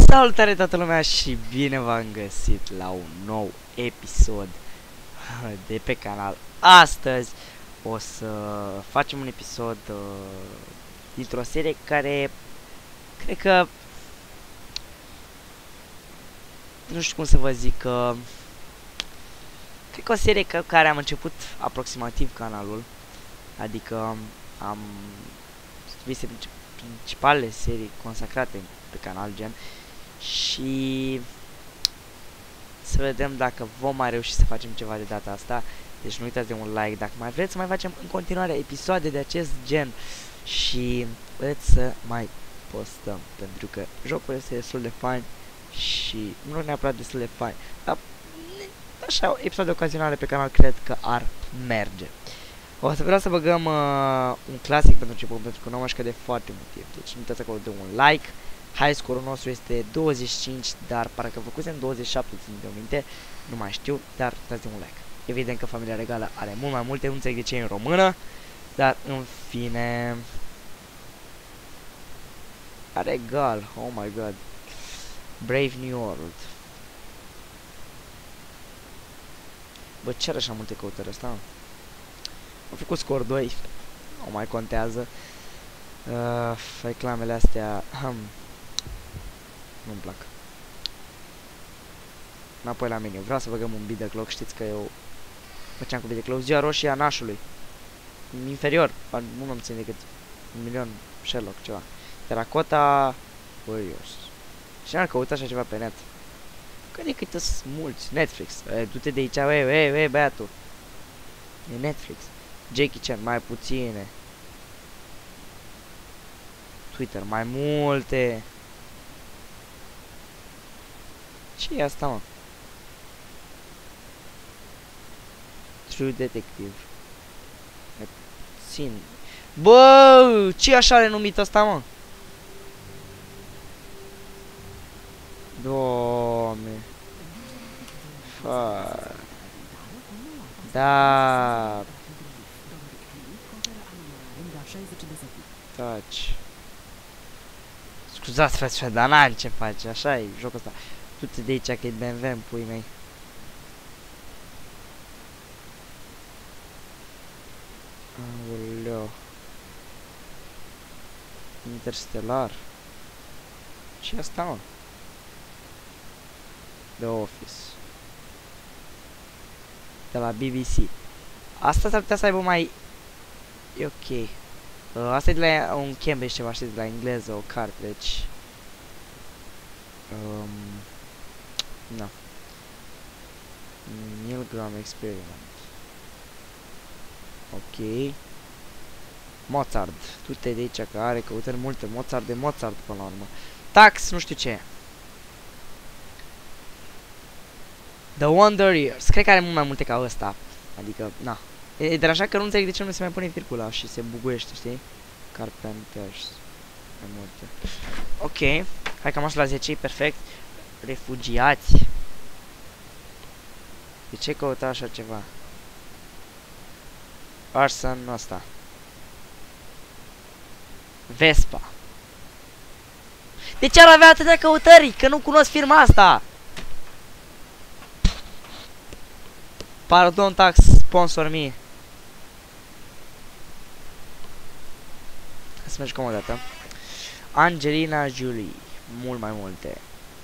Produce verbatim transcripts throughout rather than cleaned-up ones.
Salutare toată lumea și bine v-am găsit la un nou episod de pe canal. Astăzi o să facem un episod uh, dintr-o serie care cred că nu știu cum să vă zic, uh, cred că o serie cu care am început aproximativ canalul, adică am vise principalele serii consacrate pe canal, gen, și să vedem dacă vom mai reuși să facem ceva de data asta. Deci nu uitați de un like dacă mai vreți să mai facem în continuare episoade de acest gen și vreți să mai postăm, pentru că jocul este destul de fain și nu neapărat destul de fain, dar așa episoade ocazionale pe canal cred că ar merge. O să vreau să băgăm uh, un clasic pentru început, pentru că nu am așa de foarte mult timp. Deci nu uitați acolo de un like. High score-ul nostru este douăzeci și cinci, dar parcă făcusem douăzeci și șapte, țin de minte, nu mai știu, dar uitați de un like. Evident că Familia Regală are mult mai multe, nu înțeleg de ce e în română, dar în fine... Are egal, oh my god. Brave New World. Bă, ce are așa multe căutări ăsta? Am făcut scor doi, nu mai contează. Uh, reclamele astea, hum, nu-mi plac. Înapoi la meniu, vreau să băgăm un beat the clock, știți că eu făceam cu beat the clock, ziua roșie a nașului. Inferior, nu mă țin decât un milion Sherlock, ceva. Terracotta Warriors. Și n-ar căuta așa ceva pe net. Că de câte sunt mulți, Netflix, du-te de aici, wei, wei, wei, băiatul. E Netflix. Jackie Chan, mai puține. Twitter, mai multe. Ce e asta, mă? True Detective. Mai puțin. Bă, ce așa are numit asta, mă? Doamne. Fa. Da. Taci. Scuzați, frate, dar n-am ce face, așa e jocul ăsta. Du-te de aici că e B M W în pui mei. Aoleo. Interstellar. Ce asta, mă? The Office. De la B B C. Asta s-ar putea să aibă mai... E ok. Uh, asta e de la un Cambridge ceva, știți, de la engleză, o carte, deci... Um, no. Milgram Experiment. Ok. Mozart. Tu te de aici că are căutări multe. Mozart de Mozart până la urmă. Tax, nu știu ce. The Wonder Years. Cred că are mult mai multe ca ăsta. Adică, na. E deranjat că nu înțeleg de ce nu se mai pune virgula și se buguiește, știi? Carpenters. Mai multe. Ok. Hai că am ajuns la zece, perfect. Refugiați. De ce căuta așa ceva? Arson ăsta. Vespa. De ce ar avea atâtea căutări? Că nu cunosc firma asta. Pardon, tax, sponsor me. Să mergem o dată. Angelina Jolie. Mult mai multe.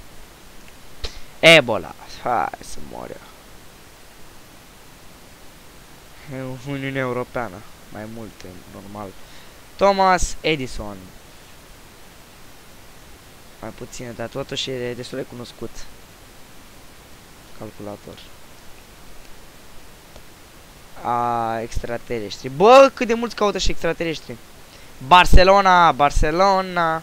Ebola. Hai să mor eu. Uniunea Europeană. Mai multe, normal. Thomas Edison. Mai puține, dar totuși e destul de cunoscut. Calculator. A, extraterestri. Bă, cât de mulți caută și extraterestri. Barcelona, Barcelona.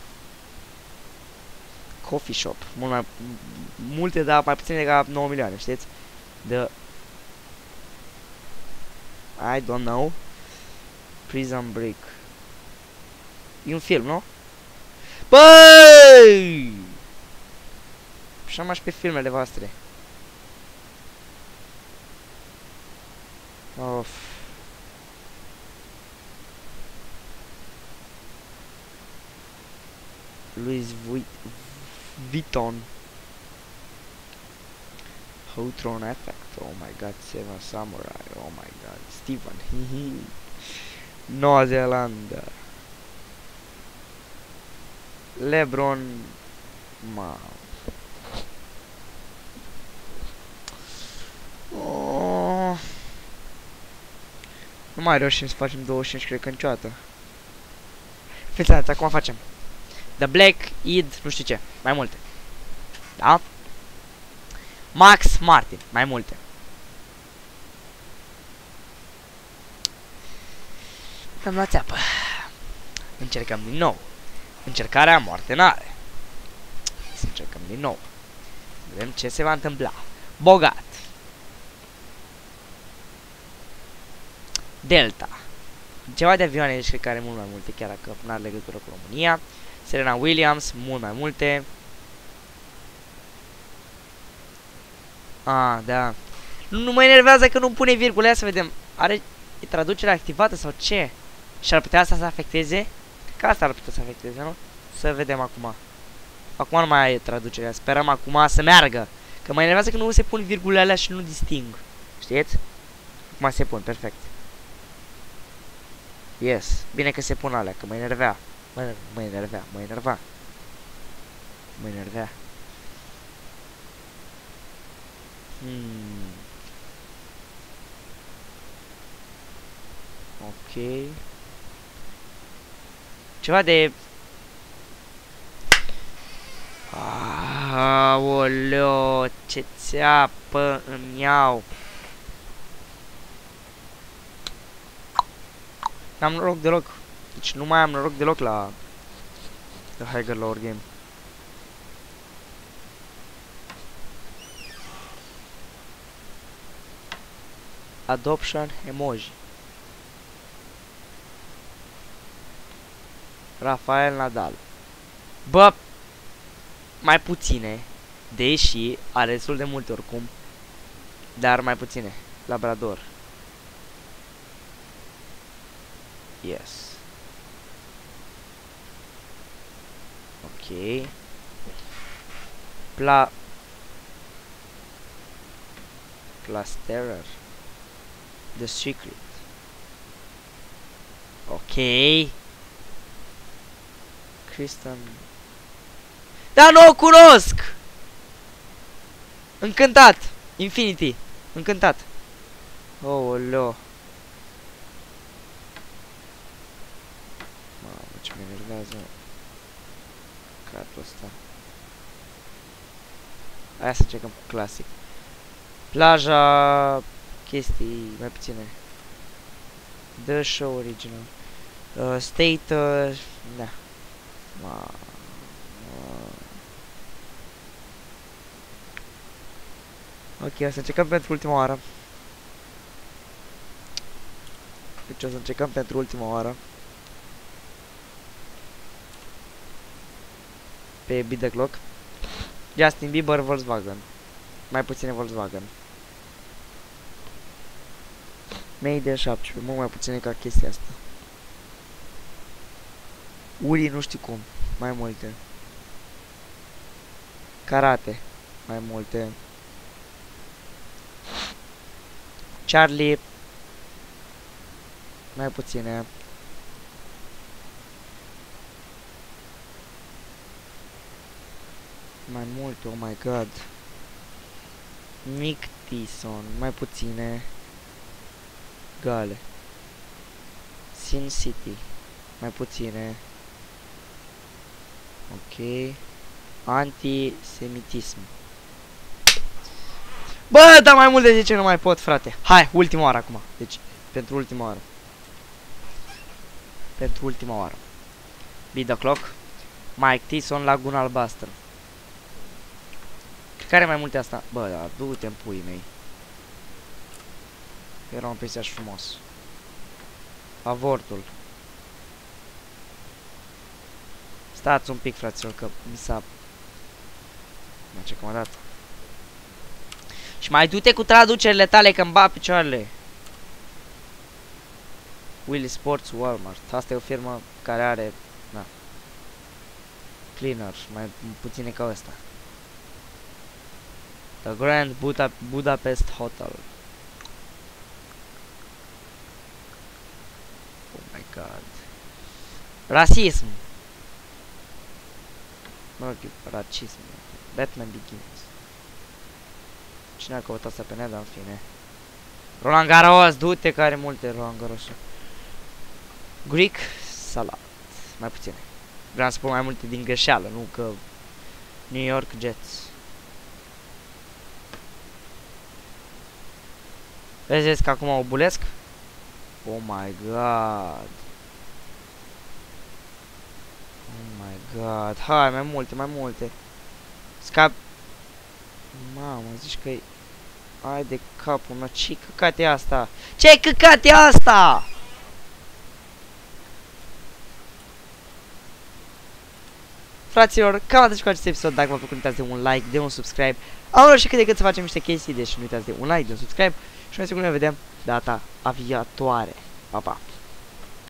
Coffee shop. Mult mai multe, dar mai puține de ca nouă milioane, știți? The I don't know. Prison Break. E un film, nu? Băi! Și am și pe filmele voastre. Of. Louis Vuitton. Vuitton. Hotron Effect. Oh my god. Seven Samurai. Oh my god. Steven. Noua Zeelandă. LeBron. Ma. Oh. Nu mai reușim să facem douăzeci și cinci, cred că niciodată. Fiți atenți, acum facem The Black, Id, nu știu ce, mai multe. Da? Max Martin, mai multe. Am luat țeapă. Încercăm din nou. Încercarea moarte n-are. Să încercăm din nou. Vedem ce se va întâmpla. Bogat. Delta. Ceva de avioane, deci cred că are mult mai multe, chiar dacă nu are legătură cu România. Serena Williams, mult mai multe. Ah, da. Nu, nu mă enervează că nu pune virgule, ia să vedem. Are e traducerea activată sau ce? Și ar putea asta să afecteze? Cred că asta ar putea să afecteze, nu? Să vedem acum. Acum nu mai e traducerea, sperăm acum să meargă. Că mă enervează că nu se pun virgulele alea și nu disting. Știți? Acum se pun, perfect. Yes, bine că se pun alea, că mă enervea. Mă, mă enervea, mă enerva. Mă enervea. Hmm. Ok. Ceva de... Aoleo, ce țeapă îmi iau. N-am noroc deloc. Deci nu mai am noroc deloc la The Higher Lower Game. Adoption emoji. Rafael Nadal. Bă, mai puține, deși are destul de multe oricum, dar mai puține. Labrador. Yes. Ok. Pla... Plasterer. The Secret. Ok. Kristen. Da, nu o cunosc! Încântat! Infinity. Încântat. Oh, lo. Mamă, ce mă enervează cartul ăsta. Aia să încercăm cu clasic. Plaja... Chestii mai puține. The Show Original. Uh, state... Uh, da. Ma... Ok, o să încercăm pentru ultima oară. Deci o să încercăm pentru ultima oară. Pe Beat the Clock. Justin Bieber, Volkswagen. Mai puține Volkswagen. Mayday șaptesprezece, mult mai puține ca chestia asta. Uri nu știu cum, mai multe. Karate, mai multe. Charlie, mai puține. Mai multe, oh my god. Nick Tyson, mai puține. Gale. Sin City, mai puține. Ok. Antisemitism. Bă, dar mai mult de zece nu mai pot, frate. Hai, ultima oară acum. Deci, pentru ultima oară. Pentru ultima oară. Beat the Clock. Mike Tyson, Laguna Albastră. Care mai multe asta? Bă, da, du-te în puii mei. Era un peisaj frumos. Avortul. Stați un pic, fraților, că mi s-a... Mă, ce că m-a dat. Și mai du-te cu traducerile tale, că-mi bat picioarele. Willy Sports Walmart. Asta e o firmă care are... Na. Cleaner, mai puține ca ăsta. The Grand Buda Budapest Hotel. Oh my god. Rasism. Mă rog, racism. Batman Begins. Cine a căutat asta pe net, dar în fine. Roland Garros, du-te, că are multe Roland Garros. Greek Salad. Mai puține. Vreau să spun mai multe din greșeală, nu că New York Jets. Vezi că acum o bulesc? Oh my god. Oh my god. Hai, mai multe, mai multe. Scap. Mamă, zici că e... Hai de capul meu, ce căcat e asta? Ce căcat e asta? Fraților, cam atât cu acest episod. Dacă v-a plăcut, uitați de un like, de un subscribe. Am și cât de cât să facem niște chestii, deci nu uitați de un like, de un subscribe. Și noi sigur ne vedem data viitoare. Pa, pa!